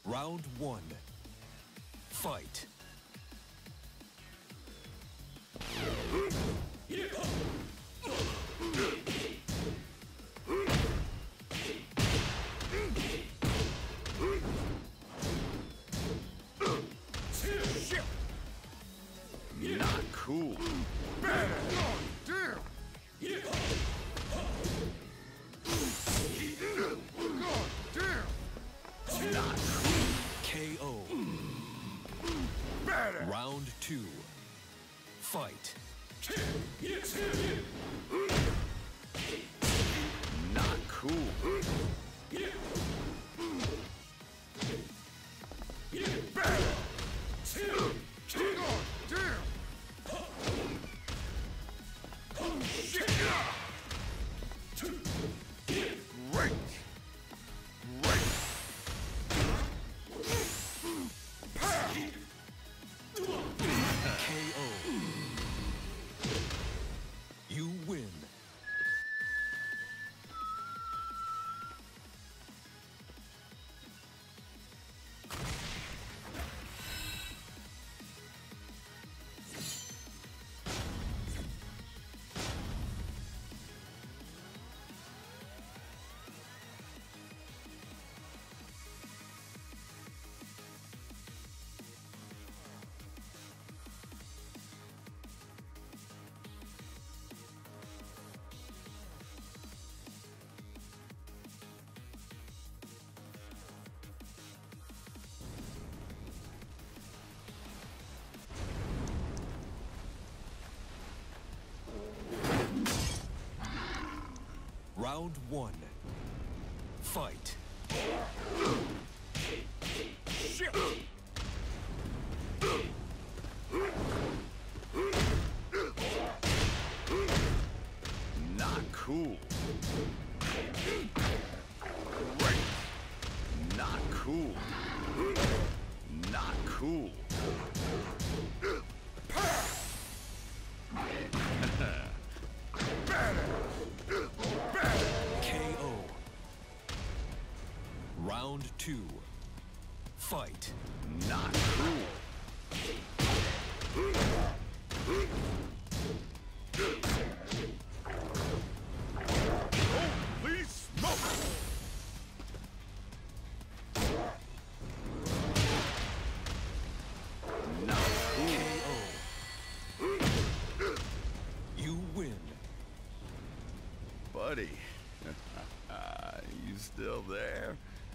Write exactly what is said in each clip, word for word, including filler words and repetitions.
Round one. Fight. Not cool. Damn! God damn! Not cool. K O. Badass! Round two. Fight. Not cool. Badass! God damn! Great! Great! K O. You win. Round one. Fight. Shit! Not cool. Great! Not cool. Not cool. K O. Round two. Fight. Not cool. Holy smoke! Not cool. K O. You win. Buddy. You still there?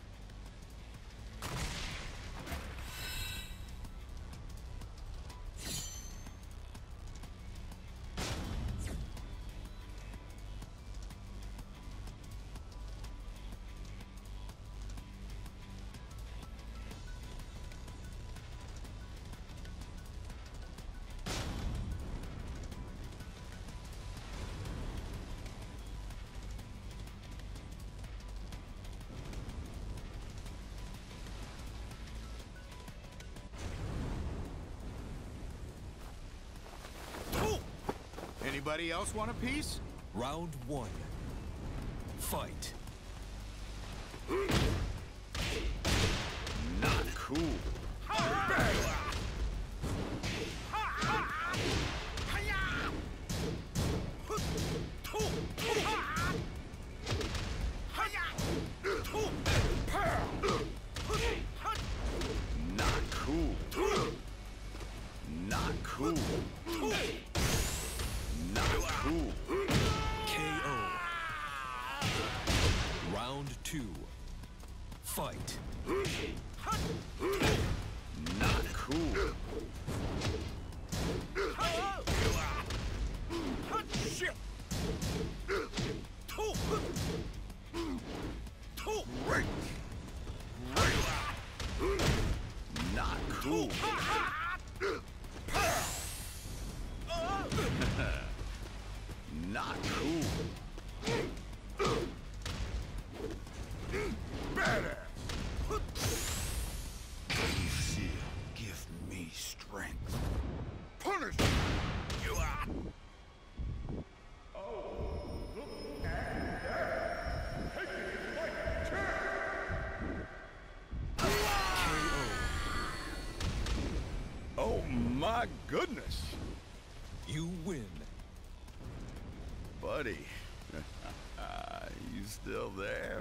Anybody else want a piece? Round one. Fight. Not cool. Not cool. Not cool. Not cool. K O. Round two. Fight. Not cool. Shit! Great! Not cool. Not cool. Badass! Seal, give me strength. Punish! You are! K My goodness. You win. Buddy. You still there?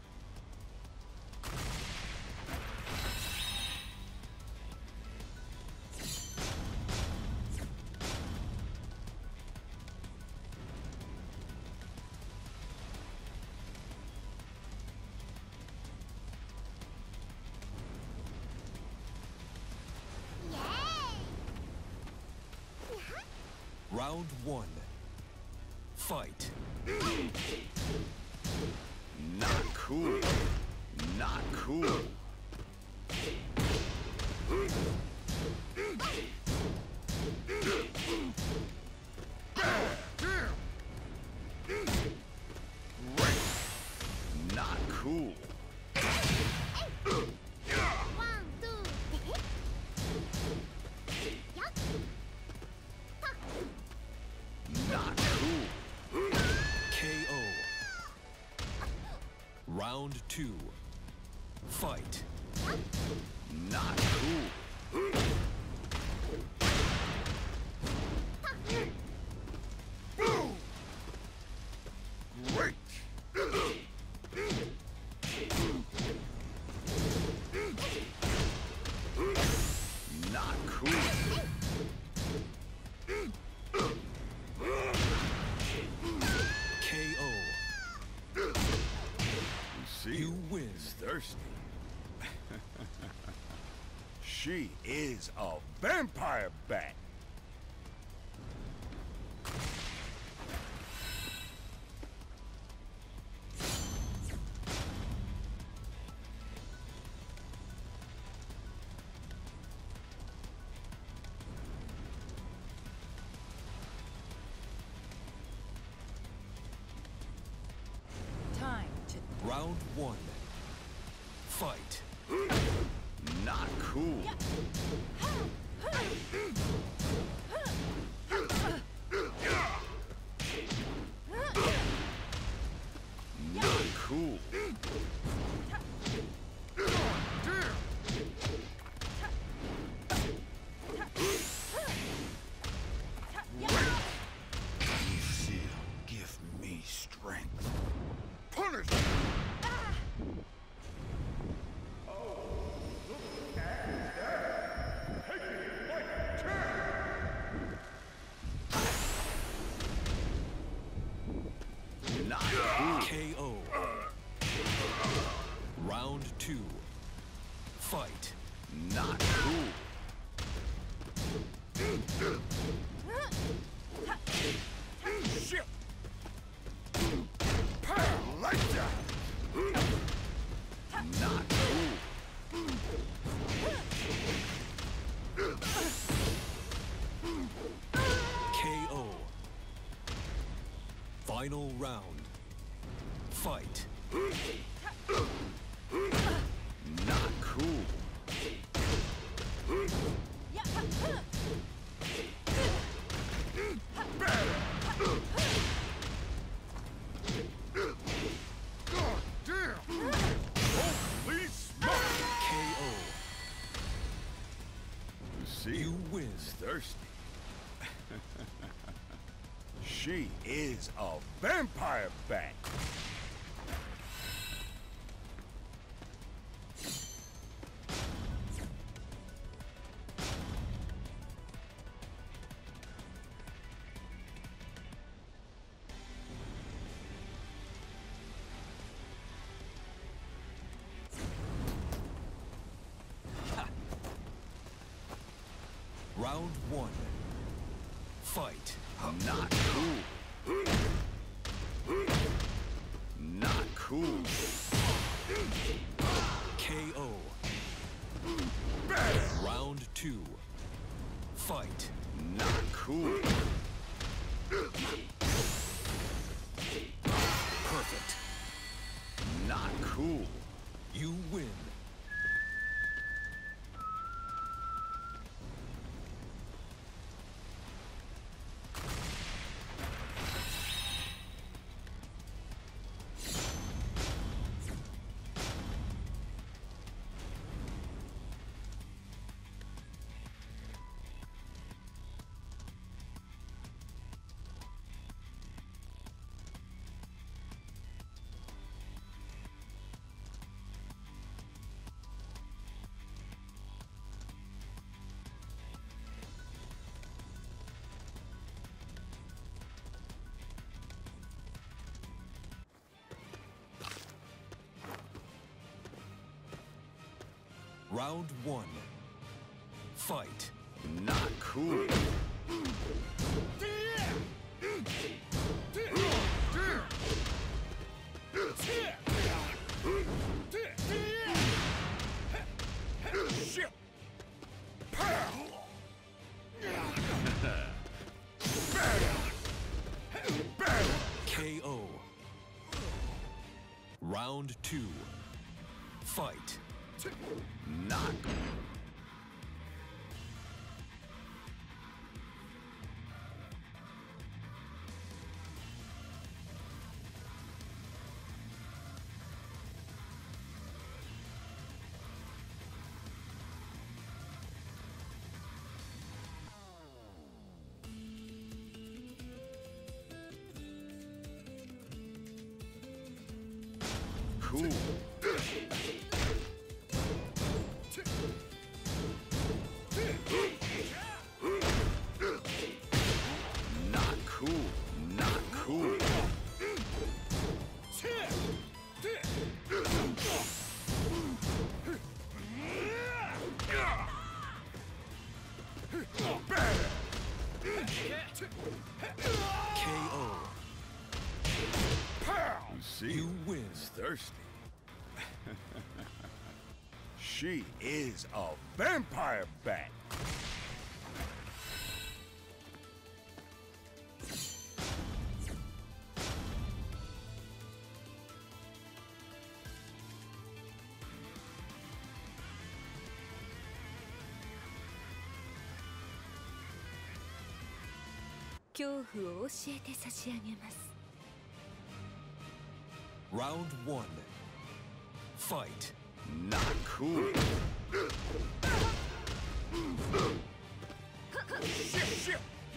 Round one. Fight. Not cool. Not cool. Not cool. One, two. Yup. Not cool. K O. Round two. Fight. Not cool. Boom! Great! Not cool. K O. You see, You win. He's thirsty. She is a vampire bat. Time to Round one. Fight. Not cool. Not cool. Easier. Give me strength. Punish! Not cool. K O. Round two. Fight. Not cool. Shit! Pow! Like that! Not cool. K O. Final round. Fight. Not cool. God damn! Holy smoke! K O. You see, You win. he's thirsty. She is a vampire bat. Round one. Fight. Not cool. Not cool. K O. Round two. Fight. Not cool. Perfect. Not cool. You win. Round one. Fight. Not cool. Shit! Pow! K O. Round two. Fight. Not. Cool. Not cool. Not cool. K O. Pow! You see, You win. It's thirsty. She is a vampire bat. Round one. Fight. Not cool. Shit, shit!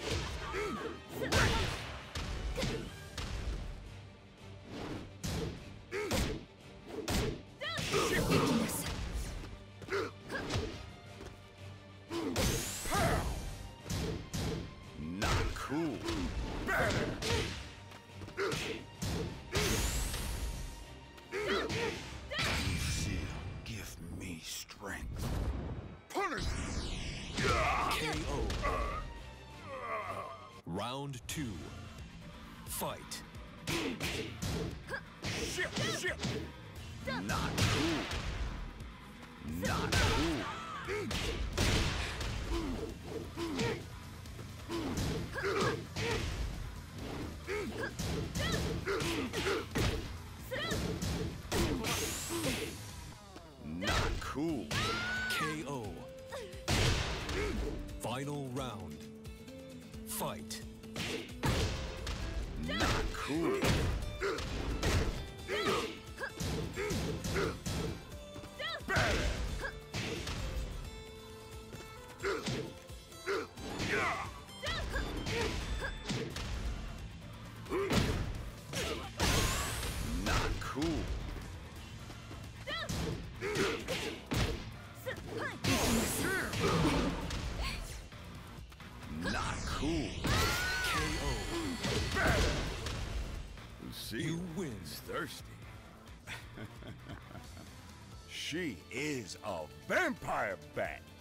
Pow! Not cool. Better! Lucille, give me strength. Punish! K O. Round two. Fight. Shit, shit! Not cool. Not cool. Not cool. K O. Final round. Fight. Not cool. Better! Not cool. Not cool. K O. Lucille, You win. It's thirsty. She is a vampire bat.